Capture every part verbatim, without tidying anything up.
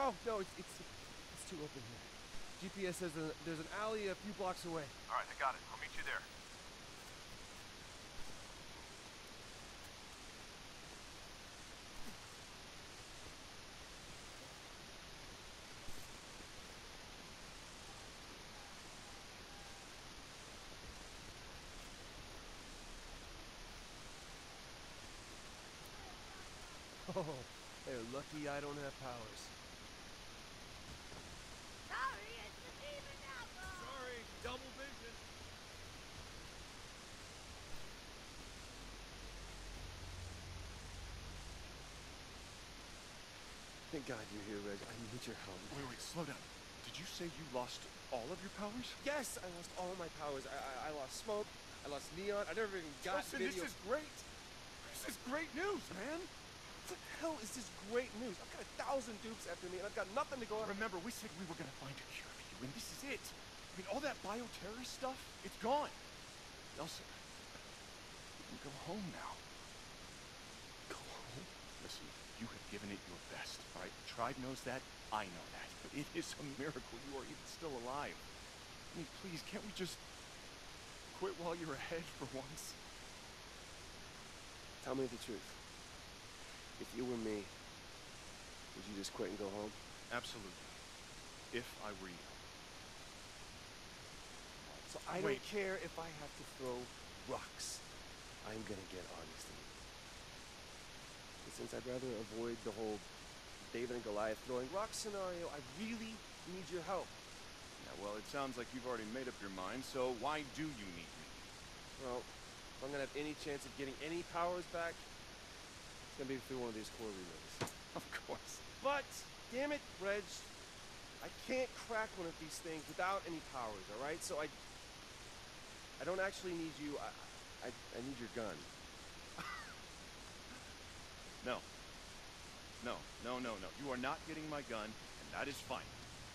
No, no, it's it's it's too open here. G P S says a, there's an alley a few blocks away. All right, I got it. I'll meet you there. Oh, they're lucky I don't have powers. Sorry, it's the demon apple! Sorry, double vision. Thank God you're here, Reg. I need your help. Wait, wait, slow down. Did you say you lost all of your powers? Yes, I lost all my powers. I, I, I lost smoke. I lost neon. I never even got Listen, video. this is great. This is great news, man. What the hell is this great news? I've got a thousand dupes after me, and I've got nothing to go on. Remember, we said we were gonna find a cure for you, and this is it. I mean, all that bioterrorist stuff, it's gone. Nelson, you can go home now. Go home? Listen, you have given it your best, all right? Tribe knows that, I know that, but it is a miracle you are even still alive. I mean, please, can't we just quit while you're ahead for once? Tell me the truth. If you were me, would you just quit and go home? Absolutely. If I were you. So I Wait. don't care if I have to throw rocks. I'm gonna get August to leave. And since I'd rather avoid the whole David and Goliath throwing rocks scenario, I really need your help. Yeah, well, it sounds like you've already made up your mind, so why do you need me? Well, if I'm gonna have any chance of getting any powers back, it's gonna be through one of these core relays. Of course. But, damn it, Reg, I can't crack one of these things without any powers, alright? So I... I don't actually need you, I... I, I need your gun. No. No, no, no, no. You are not getting my gun, and that is fine.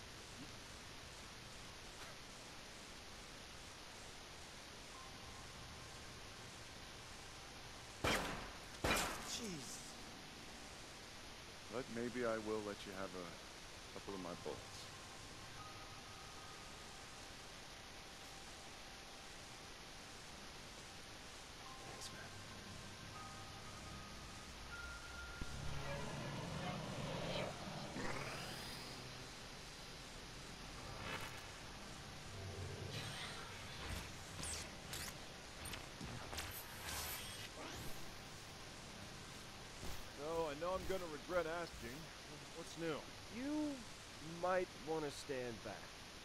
Jeez. But maybe I will let you have a couple of my bullets. Thanks, man. So, I know I'm gonna regret asking. What's new? You might want to stand back.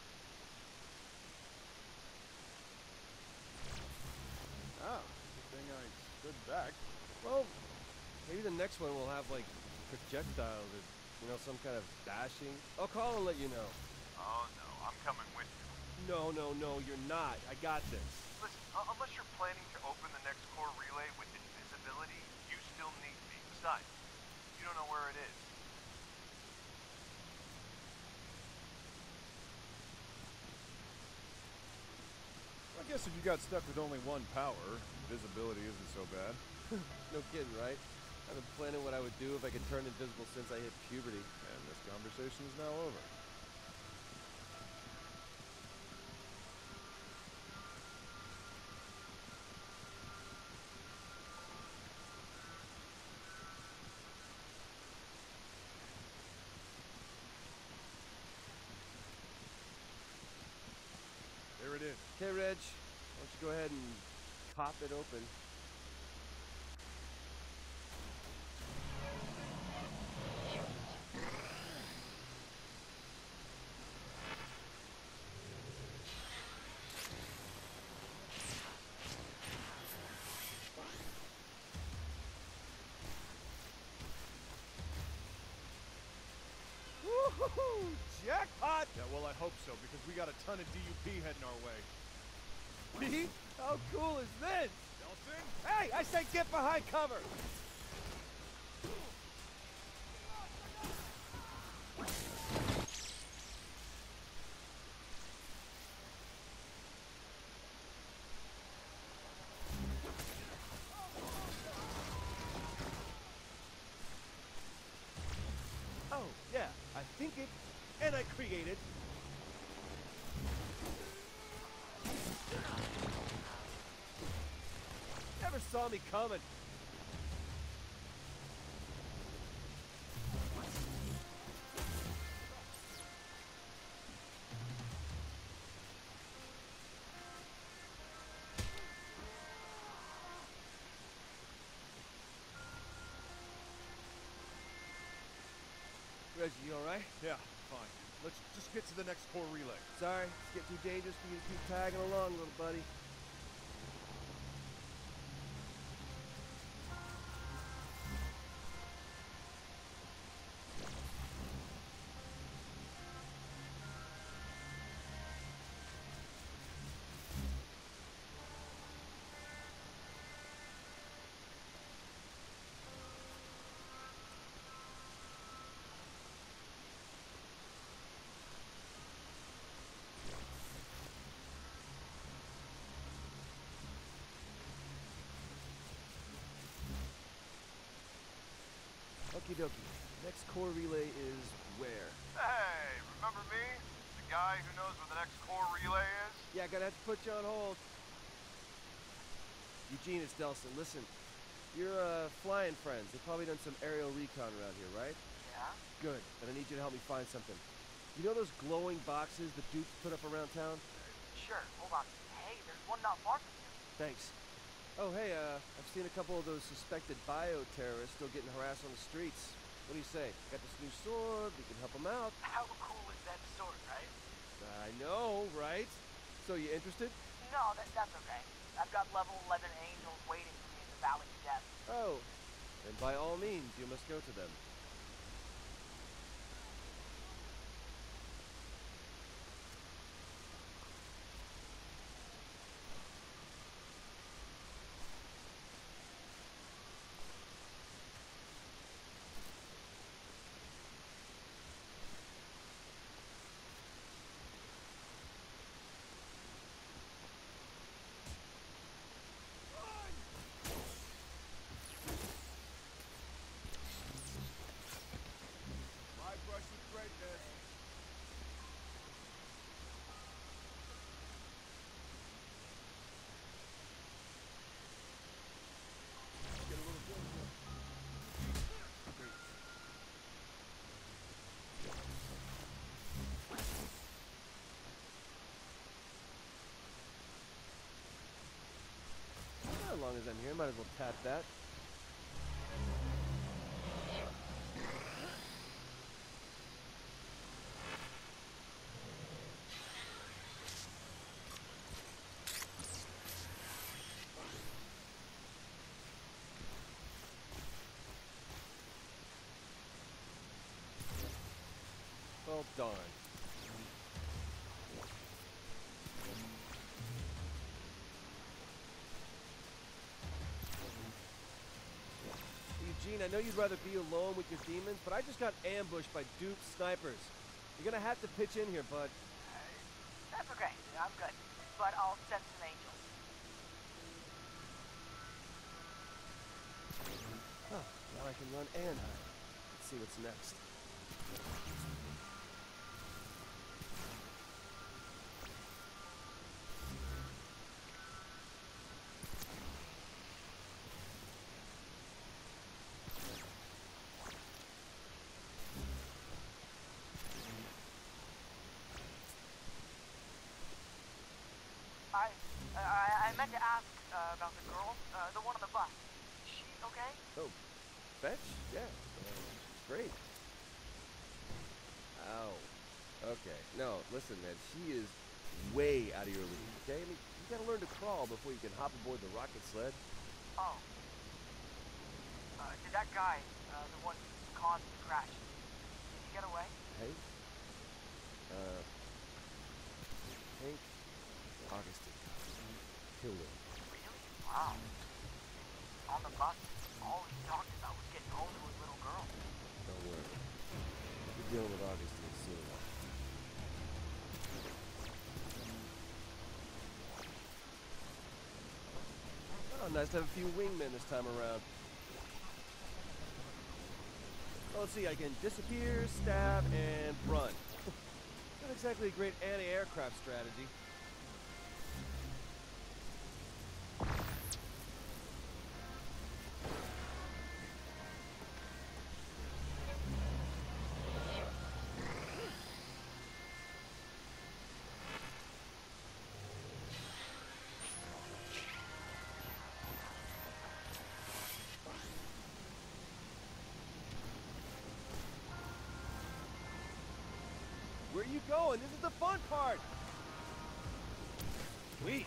Ah, good thing I stood back. Well, maybe the next one will have, like, projectiles or, you know, some kind of bashing. I'll call and let you know. Oh, no, I'm coming with you. No, no, no, you're not. I got this. Listen, uh, unless you're planning to open the next core relay with invisibility, you still need me. Besides, you don't know where it is. I guess if you got stuck with only one power, invisibility isn't so bad. No kidding, right? I've been planning what I would do if I could turn invisible since I hit puberty. And this conversation is now over. There it is. Okay, Reg, why don't you go ahead and pop it open? Woohoo! Jackpot! Yeah, well, I hope so, because we got a ton of D U P heading our way. Me? How cool is this? Nelson? Hey, I said get behind cover! Oh, yeah, I think think it, and I create it. Never saw me coming. Reggie, you alright? Yeah, fine. Let's just get to the next core relay. Sorry, it's getting too dangerous for you to keep tagging along, little buddy. Okie dokie. Next core relay is where? Hey, remember me? The guy who knows where the next core relay is? Yeah, gonna have to put you on hold. Eugene, it's Delson. Listen, you're uh, flying friends. They've probably done some aerial recon around here, right? Yeah? Good, but I need you to help me find something. You know those glowing boxes the Dukes put up around town? Sure, hold on. Hey, there's one not far from here. Thanks. Oh, hey, uh, I've seen a couple of those suspected bio-terrorists still getting harassed on the streets. What do you say? Got this new sword, we can help them out. How cool is that sword, right? I know, right? So, you interested? No, that, that's okay. I've got level eleven angels waiting for me in the Valley of Death. Oh, then by all means, you must go to them. My brush with greatness. Get a little closer. As long as I'm here, might as well tap that. Well, darn. Eugene, I know you'd rather be alone with your demons, but I just got ambushed by Duke snipers. You're gonna have to pitch in here, bud. That's okay. I'm good. But I'll send some angels. Huh, now I can run and hide. Let's see what's next. I, I, I meant to ask uh, about the girl, uh, the one on the bus. Is she okay? Oh, fetch? Yeah, uh, great. Ow. Okay, no, listen, man, she is way out of your league, okay? I mean, you gotta learn to crawl before you can hop aboard the rocket sled. Oh. Uh, did that guy, uh, the one who caused the crash, did he get away? Hey? Uh, Hank Augustine. Killed him. Really? Wow. On the bus, all he talked about was getting home to his little girl. Don't worry. We're dealing with Augustine soon. Oh, nice to have a few wingmen this time around. Oh let's see, I can disappear, stab, and run. Not exactly a great anti-aircraft strategy. Where are you going? This is the fun part! Sweet!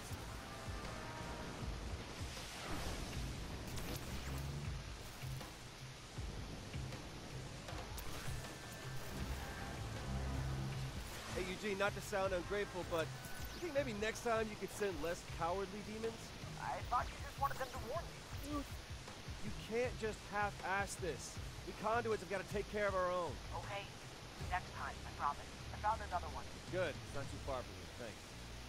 Hey Eugene, not to sound ungrateful, but you think maybe next time you could send less cowardly demons? I thought you just wanted them to warn you. Dude, you can't just half-ass this. We conduits have got to take care of our own. Okay, next time, I promise. I found another one. Good. It's not too far from you. Thanks.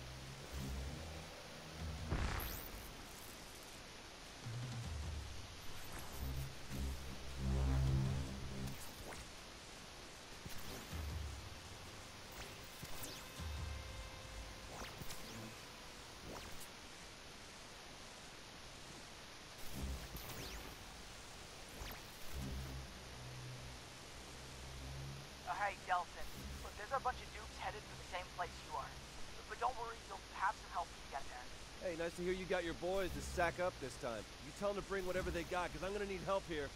Uh, hey, Delson. Look, there's a bunch of dupes headed for the same place you are. But don't worry, you'll have some help when you get there. Hey, nice to hear you got your boys to sack up this time. You tell them to bring whatever they got, because I'm going to need help here.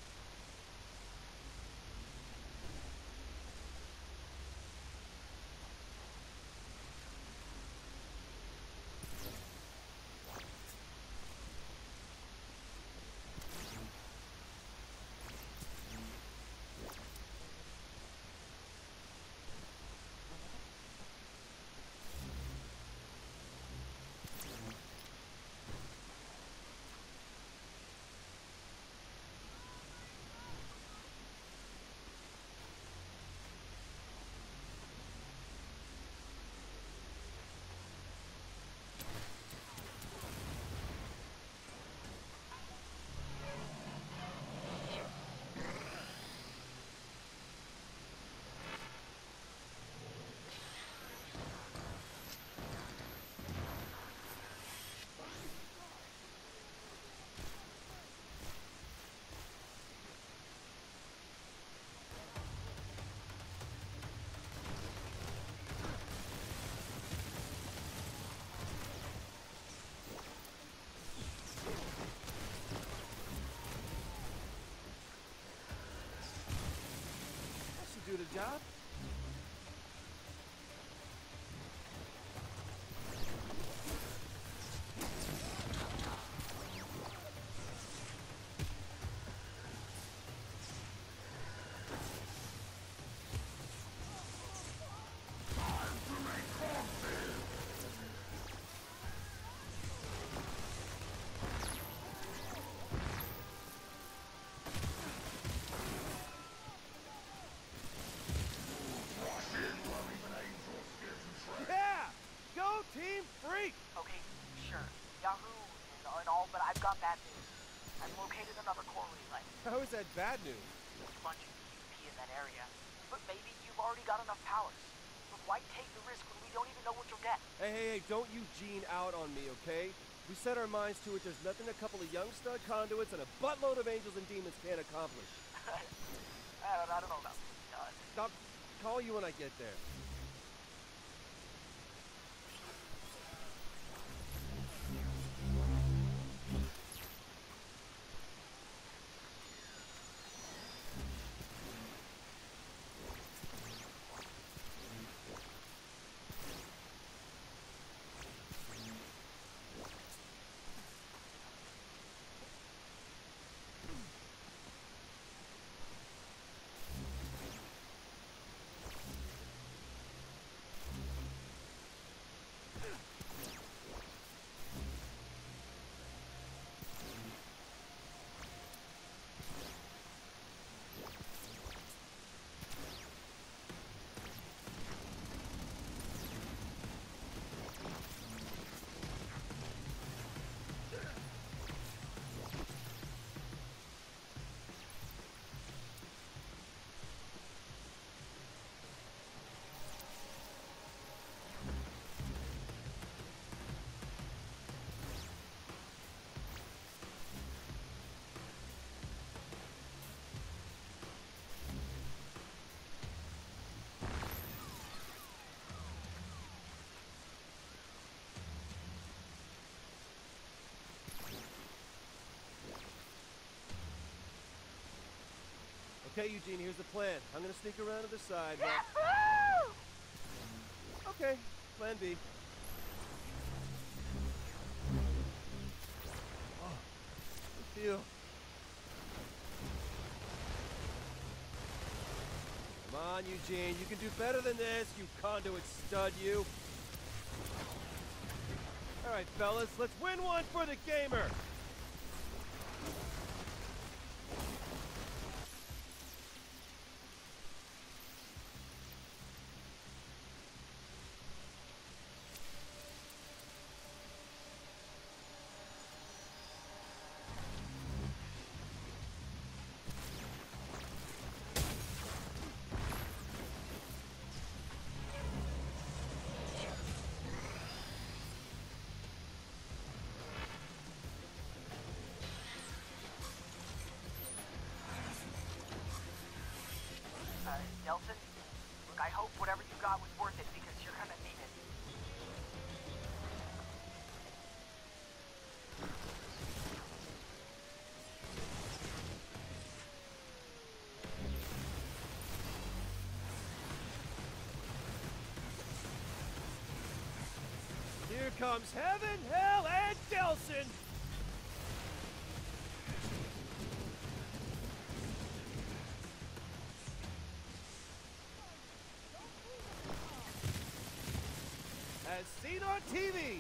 Do the job? Team Freak! Okay, sure. Yahoo and, and all, but I've got bad news. I've located another core relay. How is that bad news? There's a bunch of U P in that area. But maybe you've already got enough powers. But why take the risk when we don't even know what you'll get? Hey, hey, hey, don't Eugene out on me, okay? We set our minds to it. There's nothing a couple of young stud conduits and a buttload of angels and demons can't accomplish. I, don't, I don't know about this. I'll call you when I get there. Okay, Eugene, here's the plan. I'm gonna sneak around to the side. while- Yahoo! Okay, plan B. Oh, good feel. Come on, Eugene, you can do better than this, you conduit stud, you. All right, fellas, let's win one for the gamer. Uh, Delson, look, I hope whatever you got was worth it because you're gonna need it. Here comes heaven, hell, and Delson. As seen on T V.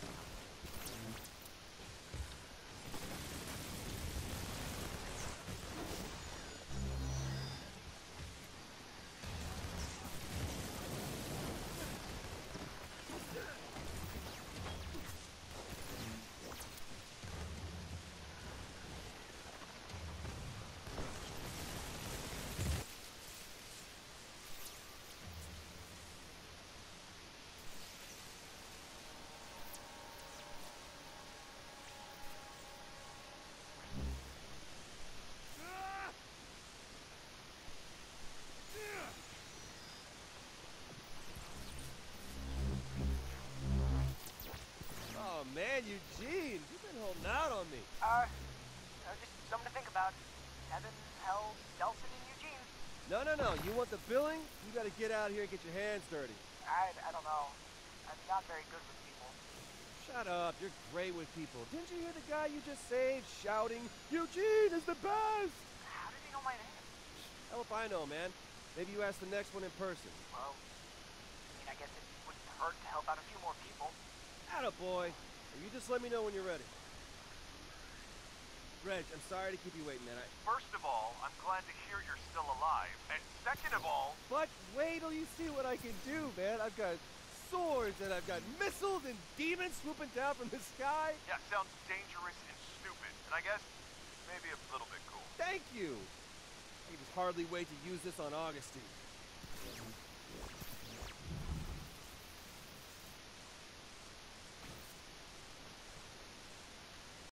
Oh man, Eugene, you've been holding out on me. Uh, uh, just something to think about. Heaven, hell, Delson, and Eugene. No, no, no. You want the billing? You gotta get out here and get your hands dirty. I, I don't know. I'm not very good with people. Shut up. You're great with people. Didn't you hear the guy you just saved shouting, Eugene is the best? How did he know my name? Hell if I know, man. Maybe you ask the next one in person. Well, I mean, I guess it wouldn't hurt to help out a few more people. Attaboy. You just let me know when you're ready. Reg, I'm sorry to keep you waiting, man. I... First of all, I'm glad to hear you're still alive. And second of all, But wait till you see what I can do, man. I've got swords and I've got missiles and demons swooping down from the sky. yeah, sounds dangerous and stupid. And I guess maybe a little bit cool. Thank you. I can just hardly wait to use this on Augustine.